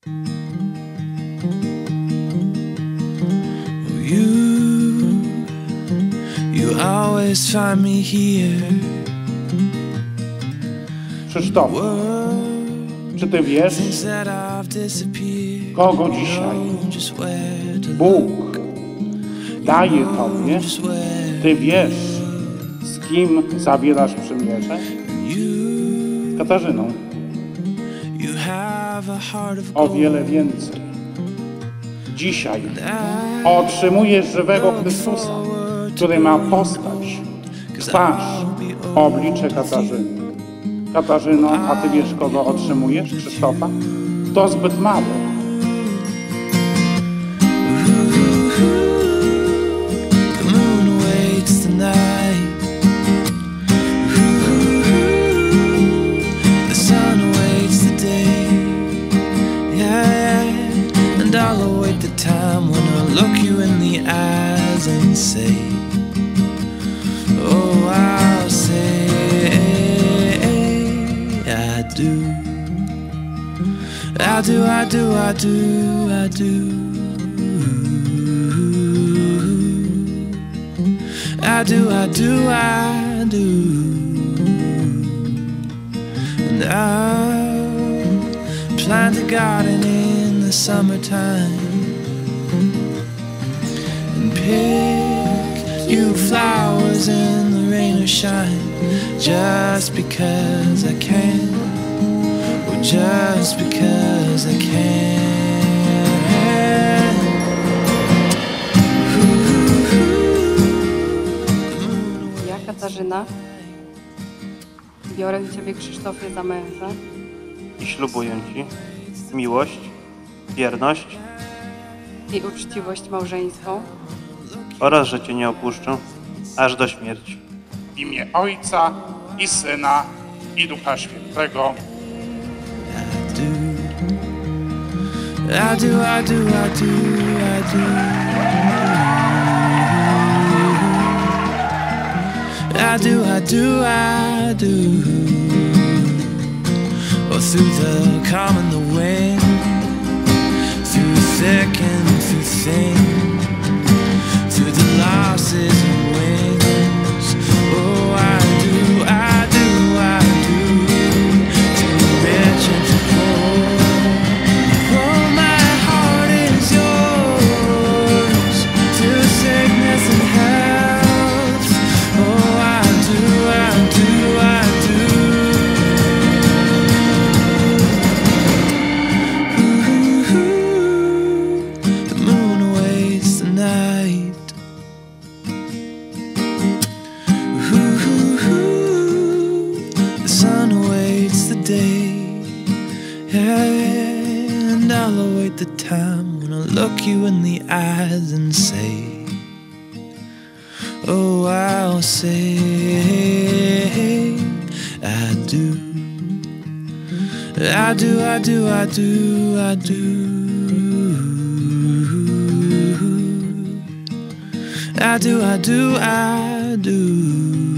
You always find me here. Krzysztof, czy ty wiesz, kogo dzisiaj Bóg daje tobie? Ty wiesz, z kim zawierasz przymierze? Z Katarzyną. O wiele więcej. Dzisiaj otrzymujesz żywego Chrystusa, który ma postać, twarz, oblicze Katarzyny. Katarzyno, a ty wiesz, kogo otrzymujesz? Krzysztofa? To zbyt mało. I'll await the time when I look you in the eyes and say, oh, I'll say I do. I do, I do, I do, I do. I do, I do, I do. And I'll plant a garden in the summertime and pick you flowers in the rain or shine, just because I can, or just because I can. Ja, Katarzyna, biorę Ciebie, Krzysztofie, za męża i ślubuję Ci miłość, wierność i uczciwość małżeńską oraz, że Cię nie opuszczę aż do śmierci. W imię Ojca i Syna i Ducha Świętego. I do, I do, I do, I do. I do, I do, I do. Or through the calm and the wind, through thick and through thin, through the losses and wins. Oh, I do, I do, I do. Through rich and through poor. Oh, my heart is yours. Through sickness and health. Oh, I do, I do, I do. The moon awaits the night. The sun awaits the day. And I'll await the time when I look you in the eyes and say, oh, I'll say I do. I do, I do, I do, I do. I do, I do, I do.